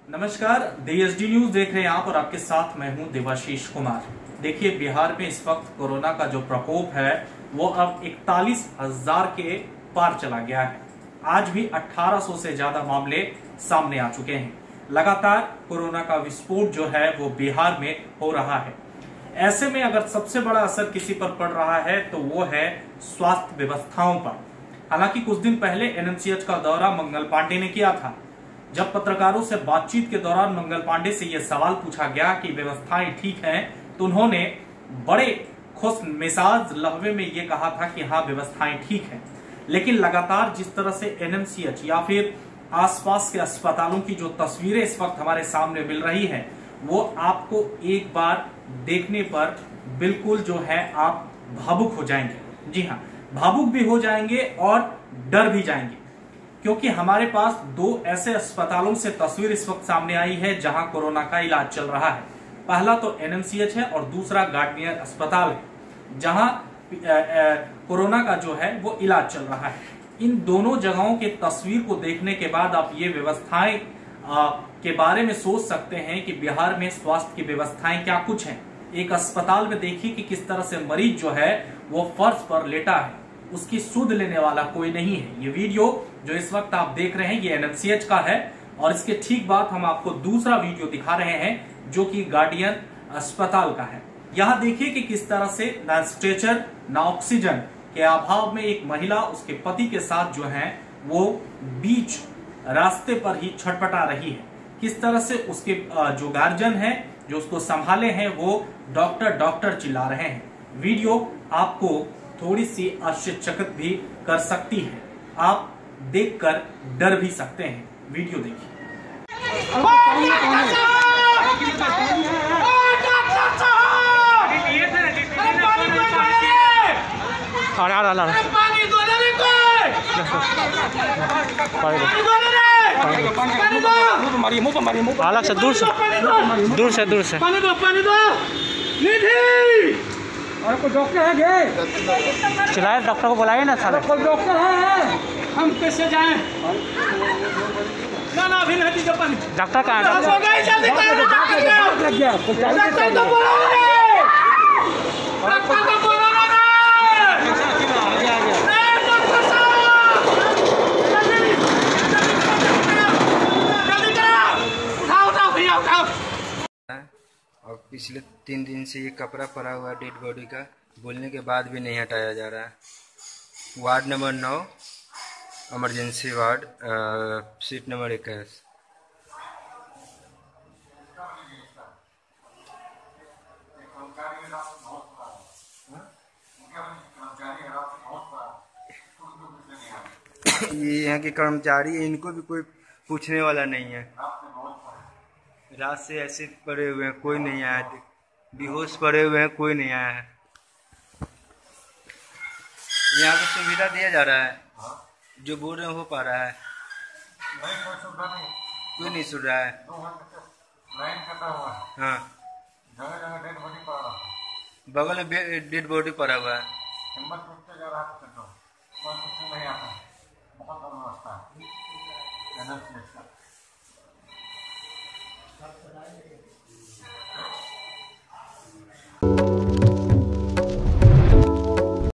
नमस्कार, DSD news देख रहे हैं आप और आपके साथ मैं हूं देवाशीष कुमार। देखिए, बिहार में इस वक्त कोरोना का जो प्रकोप है वो अब 41,000 के पार चला गया है। आज भी 1800 से ज्यादा मामले सामने आ चुके हैं। लगातार कोरोना का विस्फोट जो है वो बिहार में हो रहा है। ऐसे में अगर सबसे बड़ा असर किसी पर पड़ रहा है तो वो है स्वास्थ्य व्यवस्थाओं पर। हालांकि कुछ दिन पहले NMCH का दौरा मंगल पांडे ने किया था। जब पत्रकारों से बातचीत के दौरान मंगल पांडे से यह सवाल पूछा गया कि व्यवस्थाएं ठीक हैं, तो उन्होंने बड़े खुश मिजाज लहजे में यह कहा था कि हाँ, व्यवस्थाएं ठीक हैं। लेकिन लगातार जिस तरह से NMCH या फिर आसपास के अस्पतालों की जो तस्वीरें इस वक्त हमारे सामने मिल रही है वो आपको एक बार देखने पर बिल्कुल जो है आप भावुक हो जाएंगे। जी हाँ, भावुक भी हो जाएंगे और डर भी जाएंगे, क्योंकि हमारे पास दो ऐसे अस्पतालों से तस्वीर इस वक्त सामने आई है जहां कोरोना का इलाज चल रहा है। पहला तो NMCH है और दूसरा गार्डनियर अस्पताल है जहां कोरोना का जो है वो इलाज चल रहा है। इन दोनों जगहों के तस्वीर को देखने के बाद आप ये व्यवस्थाएं के बारे में सोच सकते हैं कि बिहार में स्वास्थ्य की व्यवस्थाएं क्या कुछ हैं। एक अस्पताल में देखिए कि किस तरह से मरीज जो है वो फर्श पर लेटा है, उसकी सुध लेने वाला कोई नहीं है। ये वीडियो जो इस वक्त आप देख रहे हैं ये NMCH का है और इसके ठीक बाद हम आपको दूसरा वीडियो दिखा रहे हैं जो कि गार्डियन अस्पताल का है। यहाँ देखिए कि किस तरह से ना स्ट्रेचर ना ऑक्सीजन के अभाव में एक महिला उसके पति के साथ जो है वो बीच रास्ते पर ही छटपटा रही है। किस तरह से उसके जो गार्जियन है जो उसको संभाले हैं वो डॉक्टर डॉक्टर चिल्ला रहे हैं। वीडियो आपको थोड़ी सी आश्चर्यचकित भी कर सकती है, आप देखकर डर भी सकते हैं। वीडियो देखिए। अलग से दूर से और कोई डॉक्टर है गे? चिल्लाए, डॉक्टर को बुलाइए ना साले। कोई डॉक्टर है? हम कैसे जाएं? ना अभी नहीं दीजिए पानी। डॉक्टर कहाँ है? लग गया और पिछले 3 दिन से ये कपड़ा पड़ा हुआ है डेड बॉडी का, बोलने के बाद भी नहीं हटाया जा रहा है। Ward number 9 emergency ward, seat number 21। ये यहाँ के कर्मचारी है, इनको भी कोई पूछने वाला नहीं है। रात से ऐसे पड़े हुए हैं, कोई नहीं आया। बेहोश पड़े हुए हैं, कोई नहीं आया है। यहाँ पे सुविधा दिया जा रहा है, जो बोल रहे हैं हो पा रहा है? कोई नहीं सुन रहा है। हाँ, बगल में डेड बॉडी पड़ा हुआ है। बहुत